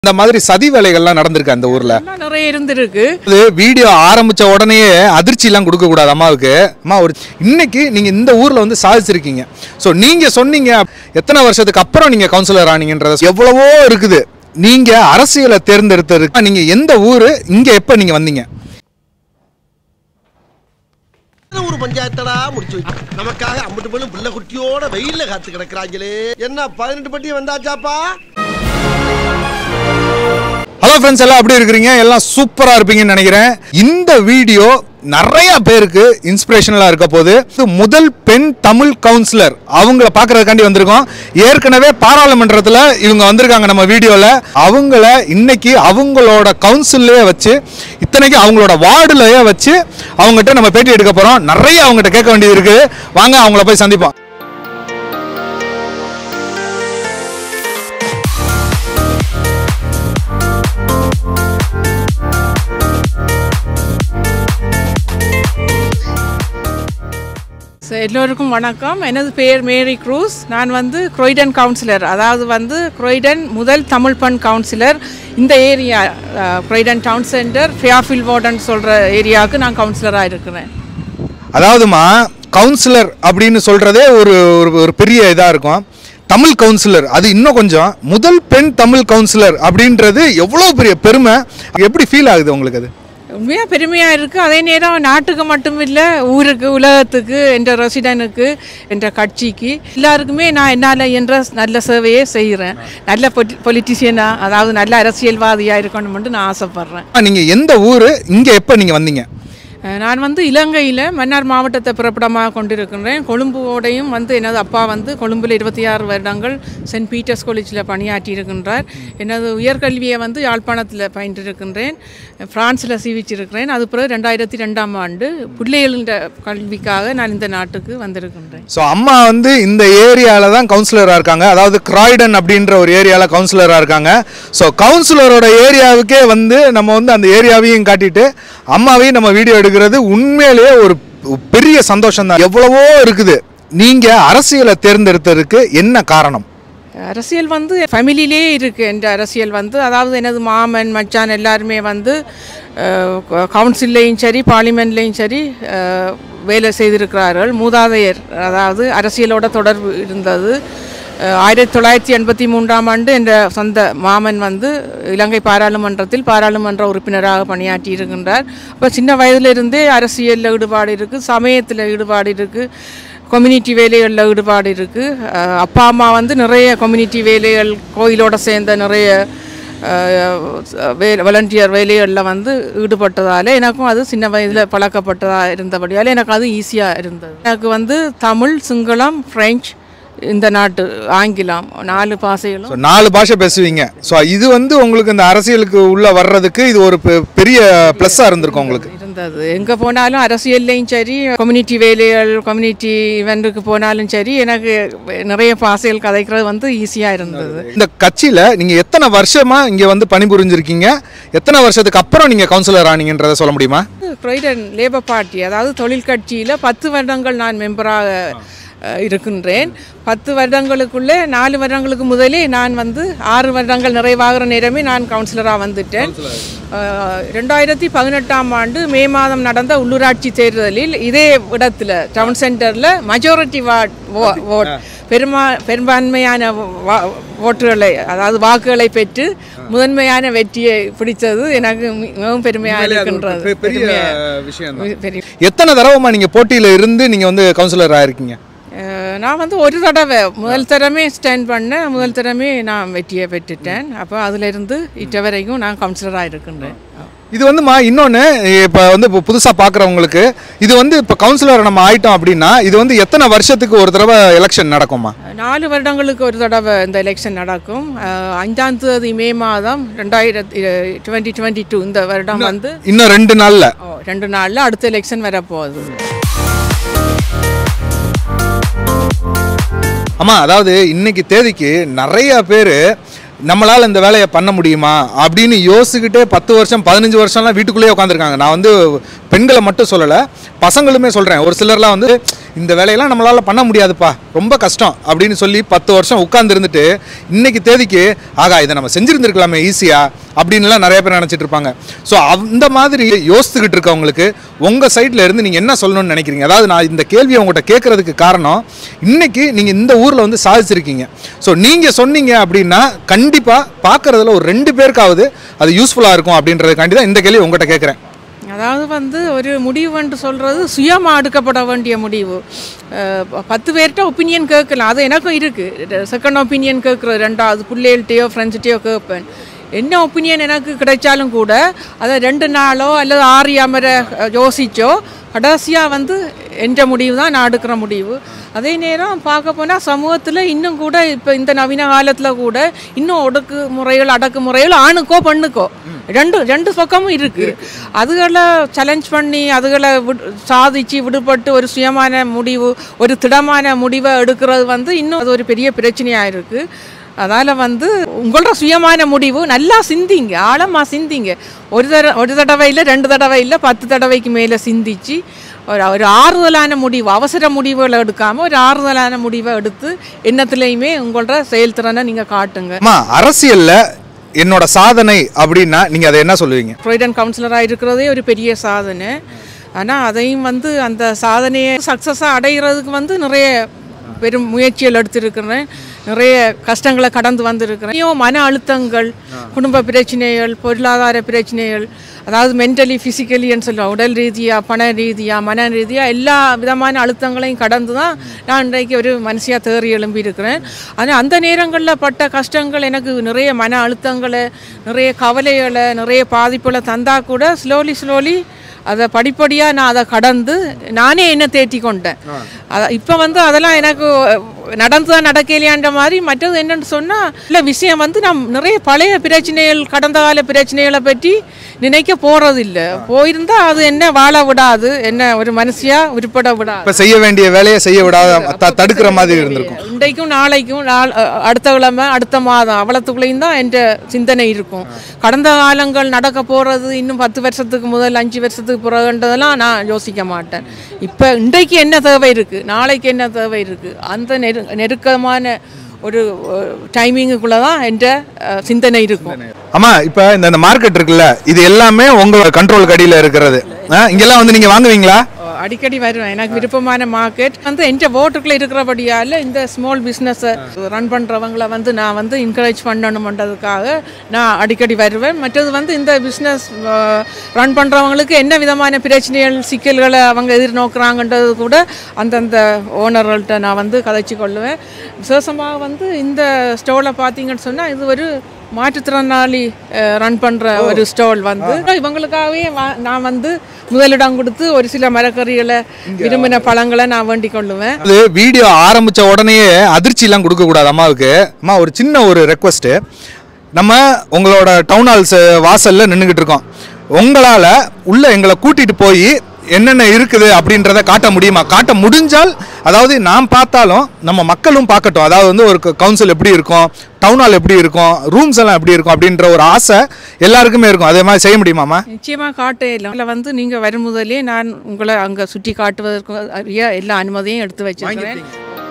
இந்த மாதிரி சதி வேலைகள்லாம் நடந்திருக்கு அந்த ஊர்ல நிறைய இருந்திருக்கு. வீடியோ ஆரம்பிச்ச உடனே அதிர்ச்சி எல்லாம் கொடுக்க கூடாது அம்மாவுக்கு. அம்மா ஒரு இன்னைக்கு நீங்க இந்த ஊர்ல வந்து சாதிச்சிருக்கீங்க. சோ நீங்க சொன்னீங்க எத்தனை வருஷத்துக்கு அப்புறம் நீங்க கவுன்சிலர் ஆனீங்கன்றது எவ்வளவோ இருக்குது. நீங்க அரசியலை தேர்ந்தெடுத்ததுக்கு நீங்க எந்த ஊரு, இங்க எப்ப நீங்க வந்தீங்க? ஒரு பஞ்சாயத்தடா முடிச்சு வைக்கும். நமக்காக 50 பேரும் பிள்ளை குட்டியோட வெயில்ல காத்து கிடக்குறாங்களே. என்ன 18 பட்டி வந்தாச்சாப்பா? ஹலோ ஃப்ரெண்ட்ஸ், எல்லாம் எப்படி இருக்கிறீங்க? எல்லாம் சூப்பரா இருப்பீங்கன்னு நினைக்கிறேன். இந்த வீடியோ நிறைய பேருக்கு இன்ஸ்பிரேஷனலா இருக்க போது. முதல் பெண் தமிழ் கவுன்சிலர் அவங்கள பாக்குறதுக்காண்டி வந்திருக்கோம். ஏற்கனவே பாராளுமன்றத்தில் இவங்க வந்திருக்காங்க நம்ம வீடியோல. அவங்கள இன்னைக்கு அவங்களோட கவுன்சிலே வச்சு, இத்தனைக்கு அவங்களோட வார்டுலயே வச்சு அவங்ககிட்ட நம்ம பேட்டி எடுக்க போறோம். நிறைய அவங்ககிட்ட கேட்க வேண்டியது இருக்கு. வாங்க அவங்கள போய் சந்திப்போம். எல்லோருக்கும் வணக்கம். எனது பெயர் மேரி க்ரூஸ். நான் வந்து Croydon கவுன்சிலர், அதாவது Croydon முதல் தமிழ் பெண் கவுன்சிலர். இந்த area Croydon town centre Fairfield வார்டன் சொல்கிற ஏரியாவுக்கு நான் கவுன்சிலராக இருக்கிறேன். அதாவதுமா கவுன்சிலர் அப்படின்னு சொல்கிறதே ஒரு பெரிய இதாக இருக்கும். தமிழ் கவுன்சிலர் அது இன்னும் கொஞ்சம். முதல் பெண் தமிழ் கவுன்சிலர் அப்படின்றது எவ்வளோ பெரிய பெருமை. எப்படி ஃபீல் ஆகுது உங்களுக்கு? அது உண்மையாக பெருமையாக இருக்குது. அதே நேரம் நாட்டுக்கு மட்டும் இல்லை, ஊருக்கு, உலகத்துக்கு, என்ற ரெசிடென்ட்டுக்கு, என்ற கட்சிக்கு, எல்லாருக்குமே நான் என்னால் என்ற நல்ல சேவையை செய்கிறேன். நல்ல பொலிட்டிஷியனாக, அதாவது நல்ல அரசியல்வாதியாக இருக்கணும்னு நான் ஆசைப்பட்றேன். நீங்கள் எந்த ஊர், இங்கே எப்போ நீங்கள் வந்தீங்க? நான் இலங்கையில் மன்னார் மாவட்டத்தை பிறப்பிடமாக கொண்டிருக்கின்றேன். கொழும்போடையும் எனது அப்பா கொழும்பில் 26 வருடங்கள் சென்ட் பீட்டர்ஸ் காலேஜில் பணியாற்றி இருக்கின்றார். எனது உயர்கல்வியை யாழ்ப்பாணத்தில் பயின்றிருக்கின்றேன். பிரான்ஸில் சீவிச்சிருக்கிறேன். அது பிறகு 2002ஆம் ஆண்டு பிள்ளைகளின் கல்விக்காக நான் இந்த நாட்டுக்கு வந்திருக்கின்றேன். ஸோ அம்மா இந்த ஏரியாவில் தான் கவுன்சிலராக இருக்காங்க. அதாவது Croydon அப்படின்ற ஒரு ஏரியாவில் கவுன்சிலராக இருக்காங்க. ஸோ கவுன்சிலரோட ஏரியாவுக்கே நம்ம அந்த ஏரியாவையும் காட்டிட்டு அம்மாவையும் நம்ம வீடியோ எடுக்கிறது உண்மையிலேயே ஒரு பெரிய சந்தோஷம் தான். எவ்வளவோ இருக்குது. நீங்க அரசியலை தேர்ந்தெடுத்ததுக்கு என்ன காரணம்? அரசியல் ஃபேமிலியிலே இருக்குது. என்ற அரசியல் அதாவது எனது மாமன் மச்சான் எல்லாருமே கவுன்சில்லையும் சரி பார்லிமெண்ட்லேயும் சரி வேலை செய்திருக்கிறார்கள். மூதாதையர், அதாவது அரசியலோட தொடர்பு இருந்தது. 1983ஆம் ஆண்டு என்ற சொந்த மாமன் இலங்கை பாராளுமன்றத்தில் பாராளுமன்ற உறுப்பினராக பணியாற்றி இருக்கின்றார். அப்போ சின்ன வயதிலிருந்தே அரசியலில் ஈடுபாடு இருக்குது, சமயத்தில் ஈடுபாடு இருக்குது, கம்யூனிட்டி வேலைகளில் ஈடுபாடு இருக்குது. அப்பா அம்மா நிறைய கம்யூனிட்டி வேலைகள், கோயிலோடு சேர்ந்த நிறைய வாலண்டியர் வேலைகளில் ஈடுபட்டதால் எனக்கும் அது சின்ன வயதில் பழக்கப்பட்டதாக இருந்தபடியால் எனக்கு அது ஈஸியாக இருந்தது. எனக்கு தமிழ், சிங்களம், ஃப்ரெஞ்சு, இந்த நாட்டு ஆங்கிலம் 4 பாஷைகளும் 4 பாஷை பேசுவீங்க. ஸோ இது உங்களுக்கு இந்த அரசியலுக்கு உள்ள வர்றதுக்கு இது ஒரு பெரிய ப்ளஸ்ஸாக இருந்திருக்கும் உங்களுக்கு? இருந்தது. எங்கே போனாலும் அரசியல்லையும் சரி, கம்யூனிட்டி வேலைகள், கம்யூனிட்டி இவெண்ட்டுக்கு போனாலும் சரி, எனக்கு நிறைய பாஷைகள் கதைக்கிறது ஈஸியாக இருந்தது. இந்த கட்சியில் நீங்கள் எத்தனை வருஷமாக இங்கே பணிபுரிஞ்சிருக்கீங்க? எத்தனை வருஷத்துக்கு அப்புறம் நீங்கள் கவுன்சிலர் ஆனீங்கன்றதை சொல்ல முடியுமா? Croydon லேபர் பார்ட்டி, அதாவது தொழில் கட்சியில் 10 வருடங்கள் நான் மெம்பராக இருக்கின்றேன். 10 வருடங்களுக்குள்ளே 4 வருடங்களுக்கு முதலே நான் 6 வருடங்கள் நிறைவாகிற நேரமே நான் கவுன்சிலராக வந்துட்டேன். 2018ஆம் ஆண்டு மே மாதம் நடந்த உள்ளூராட்சி தேர்தலில் இதே இடத்துல டவுன் சென்டரில் மெஜாரிட்டி ஓட் பெரும்பான்மையான ஓட்டுகளை, அதாவது வாக்குகளை பெற்று முதன்மையான வெற்றியை பிடித்தது எனக்கு மிகவும் பெருமையாக இருக்கின்றது. எத்தனை தடவை நீங்க போட்டியில இருந்து நீங்க கவுன்சிலர் ஆயிருக்கீங்க? நான் ஒரு தடவை முதல் தரமே ஸ்டாண்ட் பண்ணேன். முதல் தரமே நான் வெற்றியை பெற்றுட்டேன். அப்போ அதிலிருந்து இட்ட வரைக்கும் நான் கவுன்சிலராக இருக்கின்றேன். இது இன்னொன்று, இப்போ புதுசாக பார்க்குறவங்களுக்கு இது இப்போ கவுன்சிலர் நம்ம ஆயிட்டோம் அப்படின்னா இது எத்தனை வருஷத்துக்கு ஒரு தடவை எலெக்ஷன் நடக்குமா? 4 வருடங்களுக்கு ஒரு தடவை இந்த எலெக்ஷன் நடக்கும். 5ஆம் தேதி மே மாதம் 2022 இந்த வருடம் இன்னும் 2 நாளில் அடுத்த எலெக்ஷன் வரப்போகுது. ஆமாம், அதாவது இன்னைக்கு தேதிக்கு நிறைய பேர் நம்மளால் இந்த வேலையை பண்ண முடியுமா அப்படின்னு யோசிச்சுக்கிட்டே 10 வருஷம் 15 வருஷம்லாம் வீட்டுக்குள்ளேயே உட்காந்துருக்காங்க. நான் வந்து பெண்களை மட்டும் சொல்லலை, பசங்களுமே சொல்கிறேன். ஒரு சிலர்லாம் வந்து இந்த வேலையெல்லாம் நம்மளால் பண்ண முடியாதுப்பா, ரொம்ப கஷ்டம் அப்படின்னு சொல்லி 10 வருஷம் உட்காந்துருந்துட்டு இன்றைக்கி தேதிக்கு ஆகா இதை நம்ம செஞ்சுருந்துருக்கலாமே ஈஸியாக அப்படின்லாம் நிறைய பேர் நினச்சிட்டு இருப்பாங்க. ஸோ அந்த மாதிரி யோசிச்சுக்கிட்டு இருக்கவங்களுக்கு உங்கள் சைடில் இருந்து நீங்கள் என்ன சொல்லணும்னு நினைக்கிறீங்க? அதாவது நான் இந்த கேள்வியை உங்கள்கிட்ட கேட்குறதுக்கு காரணம், இன்றைக்கி நீங்கள் இந்த ஊரில் வந்து சாதிச்சிருக்கீங்க. ஸோ நீங்கள் சொன்னீங்க அப்படின்னா கண்டிப்பாக பார்க்குறதுல ஒரு 2 பேருக்காவது அது யூஸ்ஃபுல்லாக இருக்கும் அப்படின்றதுக்காண்டி தான் இந்த கேள்வி உங்கள்கிட்ட கேட்குறேன். அதாவது வந்து ஒரு முடிவுன்னு சொல்கிறது சுயமாக எடுக்கப்பட வேண்டிய முடிவு. 10 பேர்கிட்ட ஒப்பீனியன் கேட்கலாம், அது எனக்கும் இருக்குது. செகண்ட் ஒப்பீனியன் கேட்குறது, 2வது பிள்ளைகள்கிட்டையோ ஃப்ரெண்ட்ஸ்கிட்டையோ கேட்பேன். என்ன ஒப்பீனியன் எனக்கு கிடைச்சாலும் கூட அதை 2 நாளோ அல்லது 6 அமரை யோசிச்சோ கடைசியாக வந்து என்ற முடிவு தான் நான் எடுக்கிற முடிவு. அதே நேரம் பார்க்க போனால் சமூகத்தில் இன்னும் கூட இப்போ இந்த நவீன காலத்தில் கூட இன்னும் ஒடுக்குமுறைகள் அடக்குமுறைகள் ஆணுக்கோ பெண்ணுக்கோ ரெண்டு பக்கமும் இருக்குது. அதுகளை சேலஞ்ச் பண்ணி அதுகளை சாதிச்சு விடுபட்டு ஒரு சுயமான முடிவு, ஒரு திடமான முடிவை எடுக்கிறது வந்து இன்னும் அது ஒரு பெரிய பிரச்சனையாக இருக்குது. அதால் வந்து உங்களோட சுயமான முடிவு நல்லா சிந்திங்க, ஆழமாக சிந்திங்க. ஒரு தடவை இல்லை, 2 தடவை இல்லை, 10 தடவைக்கு மேலே சிந்திச்சு ஒரு ஆறுதலான முடிவு, அவசர முடிவுகளை எடுக்காமல் ஒரு ஆறுதலான முடிவை எடுத்து என்னத்துலேயுமே உங்களோட செயல்திறனை நீங்கள் காட்டுங்க. அரசியலில் என்னோட சாதனை அப்படின்னா நீங்கள் அதை என்ன சொல்லுவீங்க? Croydon கவுன்சிலராக இருக்கிறதே ஒரு பெரிய சாதனை. ஆனால் அதையும் வந்து அந்த சாதனையை சக்ஸஸாக அடைகிறதுக்கு வந்து நிறைய பெரும் முயற்சிகள் எடுத்திருக்கிறேன், நிறைய கஷ்டங்களை கடந்து வந்திருக்கிறேன். மன அழுத்தங்கள், குடும்ப பிரச்சனைகள், பொருளாதார பிரச்சனைகள், அதாவது மென்டலி ஃபிசிக்கலின்னு சொல்லுவோம், உடல் ரீதியாக பண ரீதியாக மன ரீதியாக எல்லா விதமான அழுத்தங்களையும் கடந்து தான் நான் இன்றைக்கு ஒரு மனுஷியாக தேறி எழும்பி இருக்கிறேன். ஆனால் அந்த நேரங்களில் பட்ட கஷ்டங்கள் எனக்கு நிறைய மன அழுத்தங்களை, நிறைய கவலைகளை, நிறைய பாதிப்புகளை தந்தால் கூட ஸ்லோலி அதை படிப்படியாக நான் அதை கடந்து நானே என்ன தேற்றி கொண்டேன். இப்போ வந்து அதெல்லாம் எனக்கு நடந்துதான் நடக்கலையான்ற மாதிரி. மற்றது என்னென்னு சொன்னால் இல்லை விஷயம் வந்து நான் நிறைய பழைய பிரச்சனைகள், கடந்த கால பிரச்சனைகளை பற்றி நினைக்க போகிறதில்லை. போயிருந்தால் அது என்ன வாழ விடாது, என்ன ஒரு மனுஷியாக உருப்பட விடாது, இப்போ செய்ய வேண்டிய வேலையை செய்ய விடாத தடுக்கிற மாதிரி இருந்திருக்கும். இன்றைக்கும் நாளைக்கும் அடுத்த கிழமை அடுத்த மாதம் அவ்வளோத்துக்குள்ளேயும் தான் என்ற சிந்தனை இருக்கும். கடந்த காலங்கள் நடக்க போகிறது இன்னும் 10 வருஷத்துக்கு முதல் 5 வருஷத்துக்கு பிறகுன்றதெல்லாம் நான் யோசிக்க மாட்டேன். இப்போ இன்றைக்கு என்ன தேவை இருக்குது, நாளைக்கு என்ன தேவை இருக்குது, அந்த நெருக்கமான ஒரு டைமிங்குக்குள்ளே தான் என்ற சிந்தனை இருக்கும். ஆமாம், இப்போ இந்த மார்க்கெட் இருக்குல்ல, இது எல்லாமே உங்களோட கண்ட்ரோல் கடியில் இருக்கிறது. இங்கெல்லாம் வந்து நீங்கள் வாங்குவீங்களா? அடிக்கடி வருவேன். எனக்கு விருப்பமான மார்க்கெட் வந்து எந்த ஓட்டுக்குள்ளே இருக்கிறபடியால் இந்த ஸ்மால் பிஸ்னஸை ரன் பண்ணுறவங்கள வந்து நான் வந்து என்கரேஜ் பண்ணணுன்றதுக்காக நான் அடிக்கடி வருவேன். மற்றது வந்து இந்த பிஸ்னஸ் ரன் பண்ணுறவங்களுக்கு என்ன விதமான பிரச்சனைகள், சிக்கல்களை அவங்க எதிர்நோக்குறாங்கன்றது கூட அந்தந்த ஓனர்கள்ட்ட நான் வந்து கதைச்சி கொள்ளுவேன். விசேஷமாக வந்து இந்த ஸ்டோரில் பார்த்தீங்கன்னு சொன்னால் இது ஒரு மாற்றுத்திறனாளி ரன் பண்ணுற ஒரு ஸ்டால் வந்து இவங்களுக்காகவே நான் வந்து முதலிடம் கொடுத்து ஒரு சில மரக்கறிகளை, விரும்பின பழங்களை நான் வேண்டிக் கொள்ளுவேன். அது வீடியோ ஆரம்பித்த உடனேயே அதிர்ச்சியெல்லாம் கொடுக்கக்கூடாது அம்மாவுக்கு. அம்மா ஒரு சின்ன ஒரு ரெக்வஸ்ட்டு, நம்ம உங்களோட டவுன் ஹால்ஸ் வாசலில் நின்றுக்கிட்டு இருக்கோம். உங்களால் உள்ள எங்களை கூட்டிகிட்டு போய் என்னென்ன இருக்குது அப்படின்றத காட்ட முடியுமா? காட்ட முடிஞ்சால், அதாவது நான் பார்த்தாலும் நம்ம மக்களும் பார்க்கட்டும். அதாவது வந்து ஒரு கவுன்சில் எப்படி இருக்கும், டவுன் ஹால் எப்படி இருக்கும், ரூம்ஸ் எல்லாம் எப்படி இருக்கும் அப்படின்ற ஒரு ஆசை எல்லாருக்குமே இருக்கும். அதே மாதிரி செய்ய முடியுமாம்மா? நிச்சயமாக காட்ட இல்லை வந்து நீங்கள் வரும் முதலே நான் உங்களை அங்கே சுற்றி காட்டுவதற்கு எல்லா அனுமதியும் எடுத்து வச்சிருக்கிறேன்.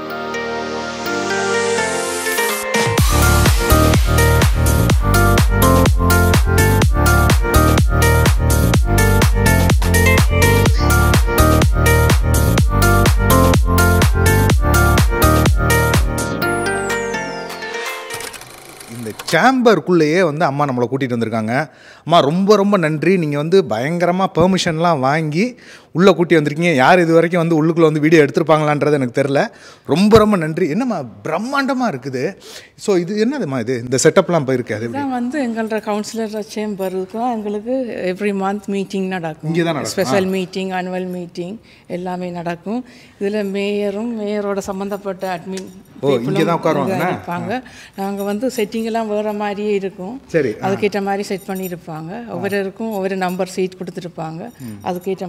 சேம்பருக்குள்ளேயே வந்து அம்மா நம்மளை கூட்டிகிட்டு வந்திருக்காங்க. அம்மா ரொம்ப ரொம்ப நன்றி. நீங்கள் வந்து பயங்கரமாக பெர்மிஷன்லாம் வாங்கி உள்ளே கூட்டி வந்திருக்கீங்க. யார் இது வரைக்கும் வந்து உள்ளுக்குள்ளே வந்து வீடியோ எடுத்திருப்பாங்களான்றது எனக்கு தெரில. ரொம்ப ரொம்ப நன்றி. என்னம்மா பிரம்மாண்டமாக இருக்குது. ஸோ இது என்னதுமா இது, இந்த செட்டப்லாம் போயிருக்கு? அது வந்து எங்களோட கவுன்சிலர் சேம்பர் இருக்கும். எங்களுக்கு எவ்ரி மந்த் மீட்டிங் நடக்கும். இங்கே தான் நடக்கும். ஸ்பெஷல் மீட்டிங், ஆனுவல் மீட்டிங் எல்லாமே நடக்கும். இதில் மேயரும் மேயரோட சம்மந்தப்பட்ட அட்மின் இங்கே தான் உட்காருவாங்க. நாங்கள் வந்து செட்டிங் எல்லாம் வேறு மாதிரியே இருக்கும். அதுக்கேற்ற மாதிரி செட் பண்ணியிருப்பாங்க. ஒவ்வொருக்கும் ஒவ்வொரு நம்பர் சீட் கொடுத்துருப்பாங்க. அதுக்கேற்ற மாதிரி இருக்கும்.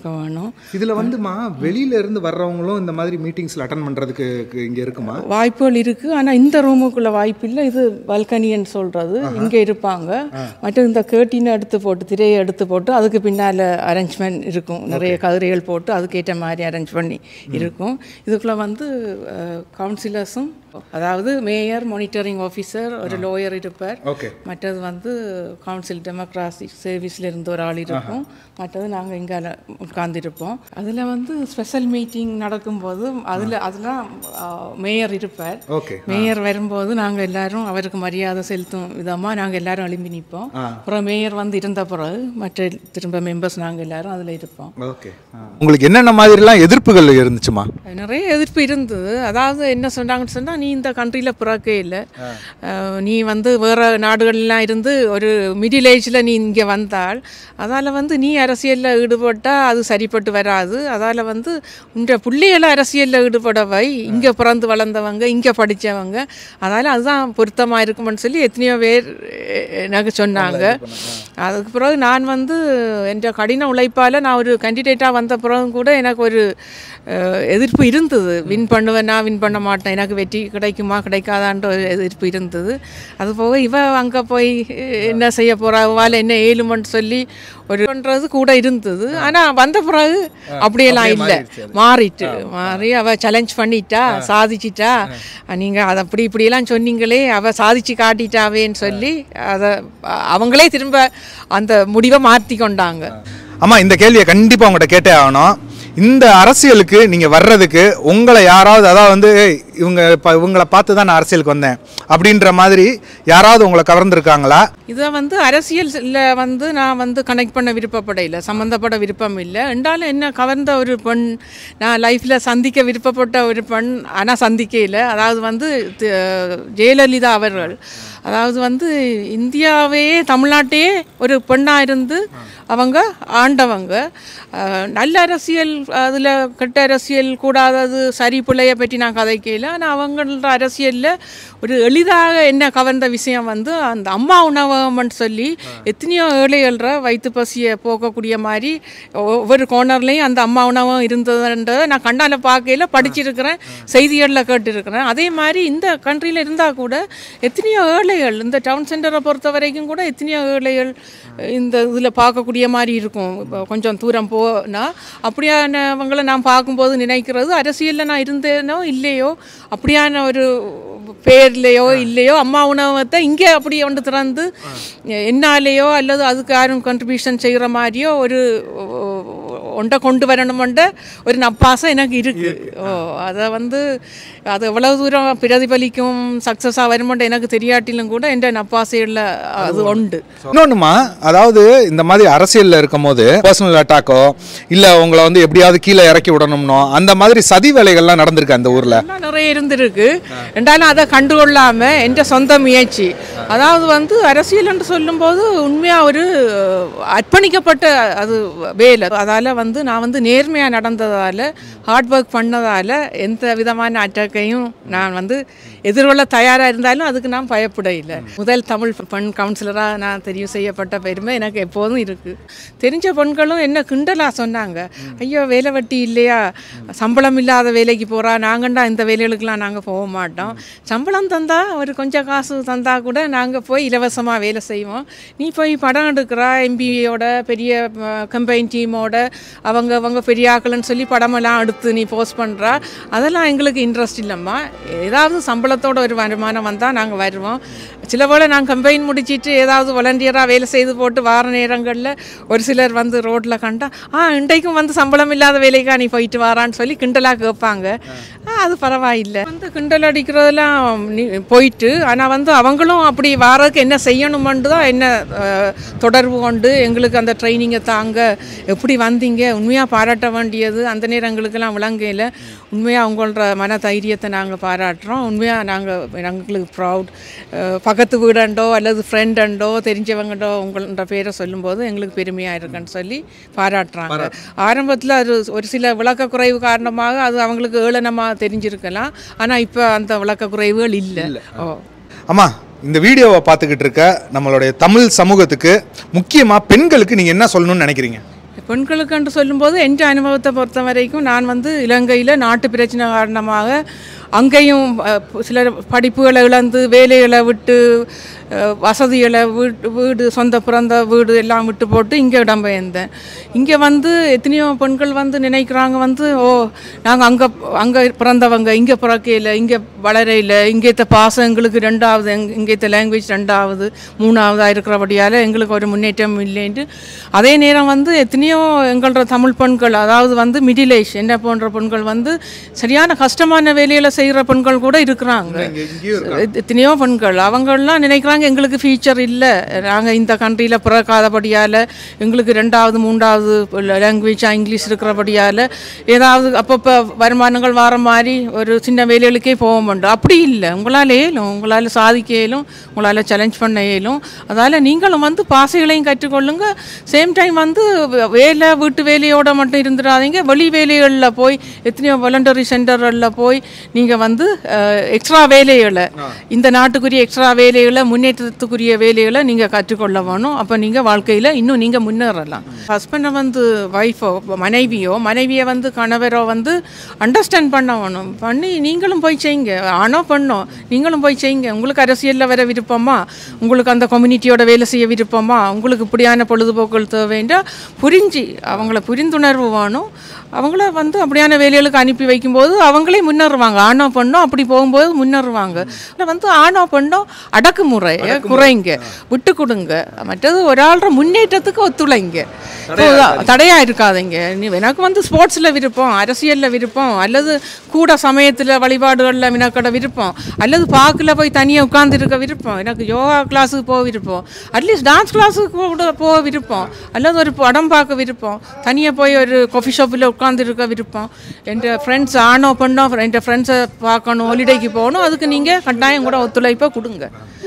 பார்க்க வேணும். இதில் வந்துமா வெளியில இருந்து வர்றவங்களும் இந்த மாதிரி மீட்டிங்ஸில் அட்டன் பண்ணுறதுக்கு இங்கே இருக்குமா? வாய்ப்புகள் இருக்குது. ஆனால் இந்த ரூமுக்குள்ள வாய்ப்பு இல்லை. இது பால்கனின்னு சொல்கிறது, இங்கே இருப்பாங்க. மற்றும் இந்த கேர்ட்டினை எடுத்து போட்டு திரையை எடுத்து போட்டு அதுக்கு பின்னால் அரேஞ்ச்மெண்ட் இருக்கும். நிறைய கதிரைகள் போட்டு அதுக்கேற்ற மாதிரி அரேஞ்ச் பண்ணி இருக்கும். இதுக்குள்ளே வந்து கவுன்சிலர்ஸும், அதாவது மேயர், மானிட்டரிங் ஆஃபீஸர், ஒரு லோயர் இருப்பார். மற்றது வந்து கவுன்சில் டெமோக்ராசி சர்வீஸில் இருந்து ஒரு ஆள் இருக்கும். மற்றது நாங்கள் இங்கே உட்கார்ந்துருப்போம். அதில் வந்து ஸ்பெஷல் மீட்டிங் நடக்கும்போது அதெல்லாம் மேயர் இருப்பார். மேயர் வரும்போது நாங்கள் எல்லாரும் அவருக்கு மரியாதை செலுத்தும் விதமாக நாங்கள் எல்லாரும் எழும்பி நிற்போம். அப்புறம் மேயர் வந்து இருந்த பிறகு மற்ற திரும்ப மெம்பர்ஸ் நாங்கள் எல்லாரும் அதில் இருப்போம். உங்களுக்கு என்னென்ன மாதிரிலாம் எதிர்ப்புகள் இருந்துச்சுமா? நிறைய எதிர்ப்பு இருந்தது. அதாவது என்ன சொன்னாங்கன்னு சொன்னால், நீ இந்த கண்ட்ரியில் பிறக்கே இல்லை, நீ வந்து வேறு நாடுகள்லாம் இருந்து ஒரு மிடில் ஏஜில் நீ இங்கே வந்தால் அதால் வந்து நீ அரசியலில் ஈடுபட்டால் அது சரிப்பட்டு வராது. அதால் வந்து உன்ற பிள்ளைகளை அரசியலில் ஈடுபடவை, இங்கே பிறந்து வளர்ந்தவங்க, இங்கே படித்தவங்க, அதால் அதுதான் பொருத்தமாக இருக்குமென்னு சொல்லி எத்தனையோ பேர் எனக்கு சொன்னாங்க. அதுக்கு பிறகு நான் வந்து என் கடின உழைப்பால் நான் ஒரு கேண்டிடேட்டாக வந்த பிறகு கூட எனக்கு ஒரு எதிர்ப்பு இருந்தது. வின் பண்ணுவேன்னா வின் பண்ண மாட்டேன், எனக்கு வெற்றி கிடைக்குமா கிடைக்காதான்ற ஒரு எதிர்ப்பு இருந்தது. அதுபோக இவ அங்கே போய் என்ன செய்ய போகிறா, வால் என்ன ஏழுமன்னு சொல்லி ஒரு பண்ணுறது கூட இருந்தது. ஆனால் வந்த பிறகு அப்படியெல்லாம் இல்லை, மாறி அவள் சேலஞ்ச் பண்ணிட்டா, சாதிச்சிட்டா. நீங்கள் அதை அப்படி இப்படியெல்லாம் சொன்னீங்களே, அவள் சாதிச்சு காட்டிட்டாவேன்னு சொல்லி அதை அவங்களே திரும்ப அந்த முடிவை மாற்றி கொண்டாங்க. ஆமாம், இந்த கேள்வியை கண்டிப்பாக உங்கள்கிட்ட கேட்டே ஆகணும். இந்த அரசியலுக்கு நீங்கள் வர்றதுக்கு உங்களை யாராவது, அதாவது வந்து இவங்களை பார்த்து தான் நான் அரசியலுக்கு வந்தேன் அப்படின்ற மாதிரி யாராவது உங்களை கவர்ந்துருக்காங்களா? இதை வந்து அரசியலில் வந்து நான் வந்து கனெக்ட் பண்ண விருப்பப்படையில, சம்மந்தப்பட விருப்பம் இல்லை. என்றாலும் என்ன கவர்ந்த ஒரு பெண், நான் லைஃப்பில் சந்திக்க விருப்பப்பட்ட ஒரு பெண், ஆனால் சந்திக்கையில், அதாவது வந்து ஜெயலலிதா அவர்கள். அதாவது வந்து இந்தியாவே தமிழ்நாட்டையே ஒரு பெண்ணாக இருந்து அவங்க ஆண்டவங்க. நல்ல அரசியல், அதில் கெட்ட அரசியல் கூடாதது, சரி பிள்ளையை பற்றி நான் கதைக்கையில். ஆனால் அவங்கள அரசியலில் ஒரு எளிதாக என்ன கவர்ந்த விஷயம் வந்து அந்த அம்மா உணவகம்னு சொல்லி எத்தனையோ ஏழைகள வயிற்று பசியை போக்கக்கூடிய மாதிரி ஒவ்வொரு கோர்னர்லேயும் அந்த அம்மா உணவகம் இருந்ததுன்றதை நான் கண்ணால் பார்க்கையில் படிச்சிருக்கிறேன், செய்திகளில் கேட்டுருக்கிறேன். அதே மாதிரி இந்த கண்ட்ரியில் இருந்தால் கூட எத்தனையோ ஏழைகள், இந்த டவுன் சென்டரை பொறுத்த வரைக்கும் கூட எத்தனையோ ஏழைகள் இந்த இதில் பார்க்கக்கூடிய மாதிரி இருக்கும். இப்போ கொஞ்சம் தூரம் போனால் அப்படியானவங்களை நான் பார்க்கும்போது நினைக்கிறது, அரசியலில் நான் இருந்தேனோ இல்லையோ, அப்படியான ஒரு பேர்லையோ இல்லையோ அம்மா உணவகத்தை இங்கே அப்படி ஒன்று திறந்து என்னாலேயோ அல்லது அதுக்கு யாரும் கண்ட்ரிபியூஷன் செய்கிற மாதிரியோ ஒரு ஒன்றை கொண்டு வரணுமென்ற ஒரு நப்பாசை எனக்கு இருக்குது. அதை வந்து அது எவ்வளவு தூரம் பிரதிபலிக்கும், சக்ஸஸாக வருமென்ற எனக்கு தெரியாட்டிலும் கூட என்ற நப்பாசையில் அது உண்டு. இன்னொன்றுமா, அதாவது இந்த மாதிரி அரசியலில் இருக்கும் போது பர்சனல் அட்டாக்கோ இல்லை உங்களை வந்து எப்படியாவது கீழே இறக்கி விடணும்னோ அந்த மாதிரி சதி வேலைகள்லாம் நடந்திருக்கு அந்த ஊரில் நிறைய இருந்திருக்கு. ரெண்டாலும் அதை கண்டுகொள்ளாமல் என்ற சொந்த முயற்சி, அதாவது வந்து அரசியல் என்று சொல்லும்போது உண்மையாக ஒரு அர்ப்பணிக்கப்பட்ட அது வேலை. அதால் வந்து நான் வந்து நேர்மையாக நடந்ததால், ஹார்ட் ஒர்க் பண்ணதால் எந்த விதமான அட்டாக்கையும் நான் வந்து எதிர்கொள்ள தயாராக இருந்தாலும் அதுக்கு நான் பயப்பட இல்லை. முதல் தமிழ் பெண் கவுன்சிலராக நான் தெரிவு செய்யப்பட்ட பெருமை எனக்கு எப்போதும் இருக்குது. தெரிஞ்ச பெண்களும் என்ன கிண்டலாக சொன்னாங்க, ஐயோ வேலை வெட்டி இல்லையா, சம்பளம் இல்லாத வேலைக்கு போகிறா, நாங்கண்டா இந்த வேலைகளுக்கெல்லாம் நாங்கள் போக மாட்டோம், சம்பளம் தந்தால் ஒரு கொஞ்சம் காசு தந்தால் கூட நாங்கள் போய் இலவசமாக வேலை செய்வோம், நீ போய் படம் எடுக்கிறா எம்பியோட பெரிய கம்பெயின் டீமோட அவங்க பெரிய ஆக்கலன்னு சொல்லி படமெல்லாம் எடுத்து நீ போஸ்ட் பண்ணுறா, அதெல்லாம் எங்களுக்கு இன்ட்ரெஸ்ட் இல்லைம்மா, ஏதாவது சம்பளத்தோட ஒரு வருமானம் வந்தால் நாங்கள் வருவோம். சில போல் நாங்கள் கம்பெயின் முடிச்சிட்டு ஏதாவது வாலண்டியராக வேலை செய்து போட்டு வார நேரங்களில் ஒரு சிலர் வந்து ரோட்டில் கண்டா, இன்றைக்கும் வந்து சம்பளம் இல்லாத வேலைக்கா நீ போயிட்டு வாரான்னு சொல்லி கிண்டலாக கேட்பாங்க. அது பரவாயில்லை, வந்து கிண்டல் அடிக்கிறதெல்லாம் போயிட்டு, ஆனால் வந்து அவங்களும் அப்படி வாரதுக்கு என்ன செய்யணுமென்று தான் என்ன தொடர்பு கொண்டு எங்களுக்கு அந்த ட்ரைனிங்கை தாங்க, எப்படி வந்தீங்க, உண்மையாக பாராட்ட வேண்டியது அந்த நேரம் எங்களுக்கெல்லாம் விளங்கையில் உண்மையாக அவங்களோட மன தைரியத்தை நாங்கள் பாராட்டுறோம். உண்மையாக எங்களுக்கு ப்ரவுட். பக்கத்து வீடண்டோ அல்லது ஃப்ரெண்டண்டோ தெரிஞ்சவங்கண்டோ உங்களோட பேரை சொல்லும்போது எங்களுக்கு பெருமையாக இருக்குன்னு சொல்லி பாராட்டுறாங்க. ஆரம்பத்தில் அது ஒரு சில விளக்க குறைவு காரணமாக அது அவங்களுக்கு ஏளனமாக தெரிஞ்சிருக்கலாம், ஆனால் இப்போ அந்த விளக்க குறைவுகள் இல்லை. ஆமாம், இந்த வீடியோவை பார்த்துக்கிட்டு இருக்க நம்மளுடைய தமிழ் சமூகத்துக்கு முக்கியமாக பெண்களுக்கு நீங்கள் என்ன சொல்லணும்னு நினைக்கிறீங்க? பெண்களுக்கு என்று சொல்லும்போது என் அனுபவத்தை பொறுத்த வரைக்கும் நான் வந்து இலங்கையில் நாட்டு பிரச்சனை காரணமாக அங்கேயும் சில படிப்புகளை இழந்து வேலைகளை விட்டு வசதிகளை வீடு சொந்த பிறந்த வீடு எல்லாம் விட்டு போட்டு இங்கே இடம்பெயர்ந்தேன். இங்கே வந்து எத்தனையோ பெண்கள் வந்து நினைக்கிறாங்க வந்து நாங்கள் அங்கே பிறந்தவங்க இங்கே பிறக்கையில் இங்கே வளரையில் இங்கேத்த பாசம் எங்களுக்கு ரெண்டாவது இங்கேத்த லாங்குவேஜ் ரெண்டாவது மூணாவதாக இருக்கிறபடியால் எங்களுக்கு ஒரு முன்னேற்றம் இல்லைன்ட்டு. அதே நேரம் வந்து எத்தனையோ எங்களோட தமிழ் பெண்கள் அதாவது வந்து மிடில் ஏஜ் என்ன போன்ற பெண்கள் வந்து சரியான கஷ்டமான வேலைகளை செய்கிற பெண்கள் கூட இருக்கிறாங்க. எத்தனையோ பெண்கள் அவங்களாம் நினைக்கிறாங்க எங்களுக்கு ஃபியூச்சர் இல்லை, நாங்கள் இந்த கண்ட்ரியில் பிறக்காதபடியால் எங்களுக்கு ரெண்டாவது மூன்றாவது லாங்குவேஜாக இங்கிலீஷ் இருக்கிறபடியால் ஏதாவது அப்பப்போ வருமானங்கள் வர மாதிரி ஒரு சின்ன வேலைகளுக்கே போக மாட்டோம். அப்படி இல்லை, உங்களால் ஏலும், உங்களால் சாதிக்க இயலும், உங்களால் சேலஞ்ச் பண்ண இயலும். அதால் நீங்களும் வந்து பாசைகளையும் கற்றுக்கொள்ளுங்க. சேம் டைம் வந்து வேலை வீட்டு வேலையோடு மட்டும் இருந்துடாதீங்க. வெளி வேலைகளில் போய் எத்தனையோ வாலண்டரி சென்டர்களில் போய் நீங்கள் வந்து எக்ஸ்ட்ரா வேலைகளை இந்த நாட்டுக்குரிய எக்ஸ்ட்ரா வேலைகளை முன்னேற்றத்துக்குரிய வேலைகளை நீங்கள் கற்றுக்கொள்ள வேணும். அப்போ நீங்கள் வாழ்க்கையில் இன்னும் நீங்கள் முன்னேறலாம். ஹஸ்பண்டை வந்து ஒய்ஃபோ மனைவியை வந்து கணவரோ வந்து அண்டர்ஸ்டாண்ட் பண்ண வேணும். பண்ணி நீங்களும் போய் செய்யுங்க. ஆனோ பண்ணோம் நீங்களும் போய் செய்யுங்க. உங்களுக்கு அரசியலில் வர விருப்பமா, உங்களுக்கு அந்த கம்யூனிட்டியோட வேலை செய்ய விருப்பமா, உங்களுக்கு இப்படியான பொழுதுபோக்குகள் தேவைண்டா புரிஞ்சு அவங்கள புரிந்துணர்வு வேணும். அவங்கள வந்து அப்படியான வேலைகளுக்கு அனுப்பி வைக்கும்போது அவங்களே முன்னேறுவாங்க. ஆணோ பெண்ணோ அப்படி போகும்போது முன்னேறுவாங்க. வந்து ஆணோ பெண்ணோ அடக்குமுறை குறைங்க, விட்டு கொடுங்க. மற்றது ஒரு ஆள்ற முன்னேற்றத்துக்கு ஒத்துழைங்க, தடையாக இருக்காதீங்க. எனக்கு வந்து ஸ்போர்ட்ஸில் விருப்பம், அரசியலில் விருப்பம், அல்லது கூட சமயத்தில் வழிபாடுகளில் மினக்கட விருப்பம், அல்லது பார்க்கில் போய் தனியாக உட்காந்துருக்க விருப்பம், எனக்கு யோகா கிளாஸுக்கு போக விருப்பம், அட்லீஸ்ட் டான்ஸ் கிளாஸுக்கு கூட போக விருப்பம், அல்லது ஒரு படம் பார்க்க விருப்பம், தனியாக போய் ஒரு காஃபி ஷாப்பில் உட்காந்துருக்க விருப்பம். என் ஃப்ரெண்ட்ஸ் ஆனோ பண்ணோ என் ஃப்ரெண்ட்ஸை பார்க்கணும், ஹாலிடேக்கு போகணும், அதுக்கு நீங்கள் கட்டாயம் கூட ஒத்துழைப்பை கொடுங்க.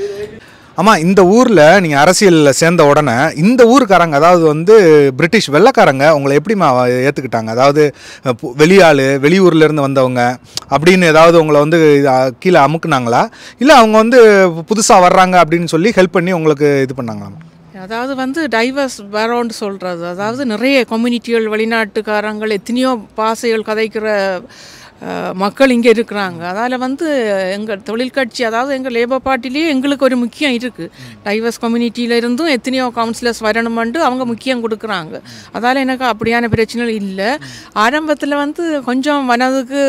ஆமாம், இந்த ஊரில் நீங்கள் அரசியலில் சேர்ந்த உடனே இந்த ஊருக்காரங்க அதாவது வந்து பிரிட்டிஷ் வெள்ளைக்காரங்க உங்களை எப்படிமா ஏற்றுக்கிட்டாங்க? அதாவது வெளியூர்லேருந்து வந்தவங்க அப்படின்னு ஏதாவது உங்களை வந்து கீழே அமுக்குனாங்களா, இல்லை அவங்க வந்து புதுசாக வர்றாங்க அப்படின்னு சொல்லி ஹெல்ப் பண்ணி உங்களுக்கு இது பண்ணாங்களா? அதாவது வந்து டைவர்ஸ் பேக்ரவுண்ட் சொல்கிறது, அதாவது நிறைய கம்யூனிட்டிகள் வெளிநாட்டுக்காரங்கள் எத்தனையோ பாசைகள் கதைக்கிற மக்கள் இங்கே இருக்கிறாங்க. அதால் வந்து எங்கள் தொழில் கட்சி அதாவது எங்கள் லேபர் பார்ட்டிலேயே எங்களுக்கு ஒரு முக்கியம் இருக்குது. டைவர்ஸ் கம்யூனிட்டியில் இருந்தும் எத்தனையோ கவுன்சிலர்ஸ் வரணுமெண்டு அவங்க முக்கியம் கொடுக்குறாங்க. அதால் எனக்கு அப்படியான பிரச்சனைகள் இல்லை. ஆரம்பத்தில் வந்து கொஞ்சம் மனதுக்கு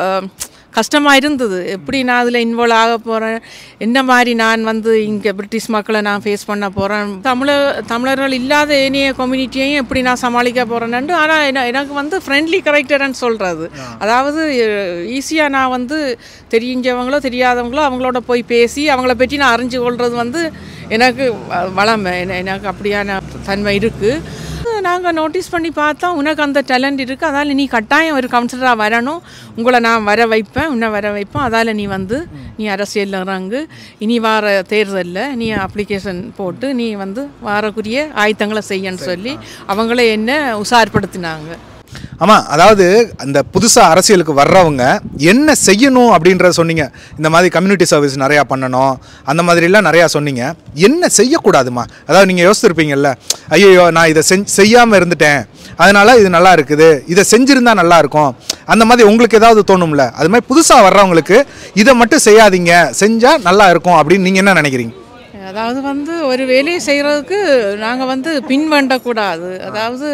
கஷ்டமாக இருந்தது. எப்படி நான் அதில் இன்வால்வ் ஆக போகிறேன், என்ன மாதிரி நான் வந்து இங்கே பிரிட்டிஷ் மக்களை நான் ஃபேஸ் பண்ண போகிறேன், தமிழர்கள் இல்லாத ஏனைய கம்யூனிட்டியையும் எப்படி நான் சமாளிக்க போகிறேன்னு. ஆனால் எனக்கு வந்து ஃப்ரெண்ட்லி கரெக்டர்ன்னு சொல்கிறது, அதாவது ஈஸியாக நான் வந்து தெரிஞ்சவங்களோ தெரியாதவங்களோ அவங்களோட போய் பேசி அவங்கள பற்றி நான் அறிஞ்சு கொள்வது வந்து எனக்கு வளமை, எனக்கு அப்படியான தன்மை இருக்குது. நாங்கள் நோட்டீஸ் பண்ணி பார்த்தோம் உனக்கு அந்த டேலண்ட் இருக்குது, அதால் நீ கட்டாயம் ஒரு கவுன்சிலராக வரணும், உங்களை நான் வர வைப்பேன், உன்னை வர வைப்பேன், அதால் நீ அரசியலில் இறங்கு, இனி வார தேர்தலில் நீ அப்ளிகேஷன் போட்டு நீ வந்து வாரக்குரிய ஆயத்தங்களை செய்யன்னு சொல்லி அவங்கள என்ன உஷார்படுத்தினாங்க. ஆமாம், அதாவது அந்த புதுசாக அரசியலுக்கு வர்றவங்க என்ன செய்யணும் அப்படின்றத சொன்னீங்க. இந்த மாதிரி கம்யூனிட்டி சர்வீஸ் நிறையா பண்ணணும், அந்த மாதிரிலாம் நிறையா சொன்னீங்க. என்ன செய்யக்கூடாதுமா? அதாவது நீங்கள் யோசிச்சிருப்பீங்கல்ல, ஐயோ நான் இதை செய்யாமல் இருந்துட்டேன், அதனால் இது நல்லா இருக்குது, இதை செஞ்சுருந்தா நல்லாயிருக்கும், அந்த மாதிரி உங்களுக்கு ஏதாவது தோணும்ல? அது மாதிரி புதுசாக வர்றவங்களுக்கு இதை மட்டும் செய்யாதீங்க, செஞ்சால் நல்லா இருக்கும் அப்படின்னு நீங்கள் என்ன நினைக்கிறீங்க? அதாவது வந்து ஒரு வேலையை செய்கிறதுக்கு நாங்கள் வந்து பின்வண்டக்கூடாது. அதாவது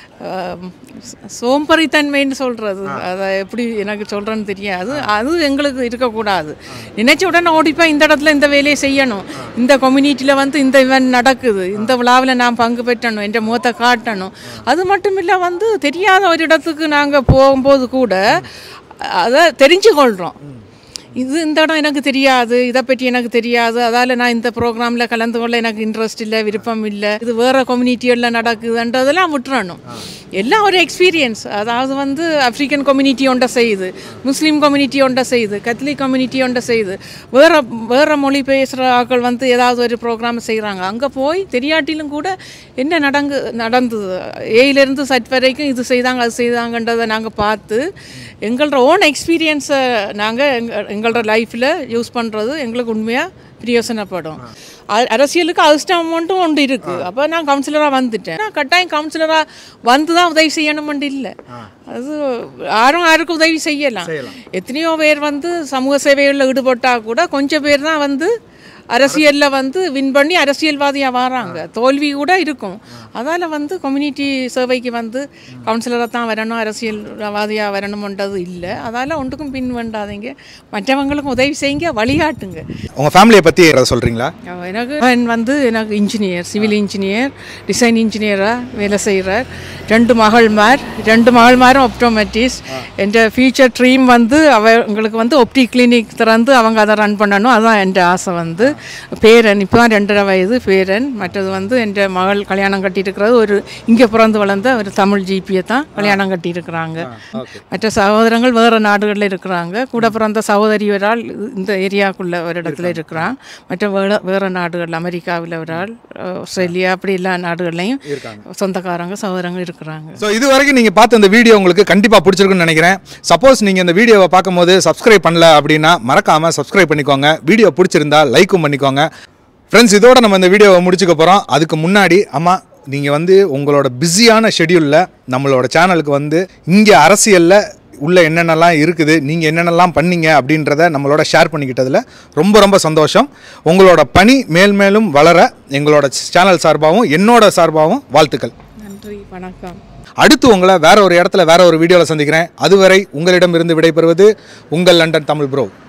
சோம்பறித்தன்மைன்னு சொல்கிறது, அதை எப்படி எனக்கு சொல்கிறேன்னு தெரியாது, அது எங்களுக்கு இருக்கக்கூடாது. நினைச்ச உடனே ஓடிப்பா இந்த இடத்துல இந்த வேலையை செய்யணும், இந்த கம்யூனிட்டியில் வந்து இந்த இவெண்ட் நடக்குது, இந்த விழாவில் நான் பங்கு பெற்றணும், என்ற முகத்தை காட்டணும். அது மட்டும் இல்லை, வந்து தெரியாத ஒரு இடத்துக்கு நாங்கள் போகும்போது கூட அதை தெரிஞ்சு கொள்கிறோம். இந்த இடம் எனக்கு தெரியாது, இதை பற்றி எனக்கு தெரியாது, அதால் நான் இந்த ப்ரோக்ராமில் கலந்து கொள்ள எனக்கு இன்ட்ரெஸ்ட் இல்லை, விருப்பம் இல்லை, இது வேறு கம்யூனிட்டிகளில் நடக்குதுன்றதெல்லாம் விட்டுறணும். எல்லாம் ஒரு எக்ஸ்பீரியன்ஸ். அதாவது வந்து ஆஃப்ரிக்கன் கம்யூனிட்டி ஒன்றை செய்யுது, முஸ்லீம் கம்யூனிட்டி ஒன்றை செய்யுது, கத்தலிக் கம்யூனிட்டி ஒன்றை செய்யுது, வேறு மொழி பேசுகிற ஆட்கள் வந்து ஏதாவது ஒரு ப்ரோக்ராம் செய்கிறாங்க, அங்கே போய் தெரியாட்டிலும் கூட என்ன நடந்தது ஏயிலேருந்து சட் வரைக்கும் இது செய்தாங்க அது செய்தாங்கன்றதை நாங்கள் பார்த்து எங்களோட ஓன் எக்ஸ்பீரியன்ஸை நாங்கள் எங்களோட லைஃப்பில் யூஸ் பண்ணுறது எங்களுக்கு உண்மையாக பிரயோசனப்படும். அரசியலுக்கு அதிர்ஷ்டம் ஒன்று இருக்குது. அப்போ நான் கவுன்சிலராக வந்துட்டேன். நான் கட்டாயம் கவுன்சிலராக வந்து தான் உதவி செய்யணும்னு இல்லை. அது யாருக்கும் உதவி செய்யலாம். எத்தனையோ பேர் வந்து சமூக சேவைகளில் ஈடுபட்டால் கூட கொஞ்சம் பேர் தான் வந்து அரசியலில் வந்து வின் பண்ணி அரசியல்வாதியாக வராங்க. தோல்வி கூட இருக்கும். அதால் வந்து கம்யூனிட்டி சேவைக்கு வந்து கவுன்சிலராக தான் வரணும், அரசியல்வாதியாக வரணும்ன்றது இல்லை. அதால் ஒன்றுக்கும் பின் வேண்டாதீங்க, மற்றவங்களுக்கும் உதவி செய்யுங்க, வழிகாட்டுங்க. உங்கள் ஃபேமிலியை பற்றி சொல்கிறீங்களா? எனக்கு இன்ஜினியர், சிவில் இன்ஜினியர், டிசைன் இன்ஜினியராக வேலை செய்கிறார். 2 மகள்மாரும் ஒப்டோமெட்ரிஸ்ட். என் ஃபியூச்சர் ட்ரீம் வந்து அவங்களுக்கு வந்து ஒப்டி கிளினிக் திறந்து அவங்க அதை ரன் பண்ணணும். அதுதான் என் ஆசை. வந்து பேரன் இப்போ தான் 2.5 வயது பேரன். மற்றது வந்து என் மகள் கல்யாணம் கட்டியிருக்கிறது ஒரு இங்கே பிறந்து வளர்ந்த ஒரு தமிழ் ஜிபியை தான் கல்யாணம் கட்டியிருக்கிறாங்க. மற்ற சகோதரங்கள் வேறு நாடுகளில் இருக்கிறாங்க. கூட பிறந்த சகோதரி ஒரு ஆள் இந்த ஏரியாவுக்குள்ள ஒரு இடத்துல இருக்கிறான். மற்ற வேறு நாடுகள், அமெரிக்காவில் ஒரு ஆள், ஆஸ்திரேலியா, அப்படி எல்லா நாடுகள்லையும் சொந்தக்காரங்க சகோதரங்கள் இருக்கிறாங்க. ஸோ இது வரைக்கும் நீங்கள் பார்த்த இந்த வீடியோ உங்களுக்கு கண்டிப்பாக பிடிச்சிருக்குன்னு நினைக்கிறேன். சப்போஸ் நீங்கள் இந்த வீடியோவை பார்க்கும்போது சப்ஸ்கிரைப் பண்ணல அப்படின்னா மறக்காமல் சப்ஸ்கிரைப் பண்ணிக்கோங்க. வீடியோ பிடிச்சிருந்தா லைக்கும் பண்ணிக்கோங்க. ஃப்ரெண்ட்ஸ், இதோட நம்ம இந்த வீடியோவை முடிச்சுக்க போகிறோம். அதுக்கு முன்னாடி அம்மா, நீங்கள் வந்து உங்களோட பிஸியான ஷெடியூலில் நம்மளோட சேனலுக்கு வந்து இங்கே அரசியலில் உள்ள என்னென்னலாம் இருக்குது, நீங்கள் என்னென்னலாம் பண்ணீங்க அப்படின்றத நம்மளோட ஷேர் பண்ணிக்கிட்டதில் ரொம்ப ரொம்ப சந்தோஷம். உங்களோட பணி மேலும் வளர எங்களோட சேனல் சார்பாகவும் என்னோட சார்பாகவும் வாழ்த்துக்கள். நன்றி, வணக்கம். அடுத்து உங்களை வேற ஒரு இடத்துல வேற ஒரு வீடியோவில் சந்திக்கிறேன். அதுவரை உங்களிடமிருந்து விடைபெறுவது உங்கள் லண்டன் தமிழ் ப்ரோ.